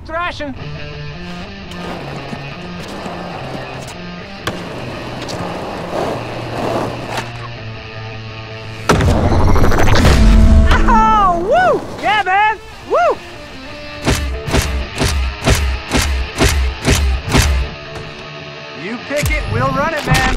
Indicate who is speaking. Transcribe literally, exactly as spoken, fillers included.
Speaker 1: Keep thrashing. Oh, woo! Yeah, man! Woo! You pick it, we'll run it, man.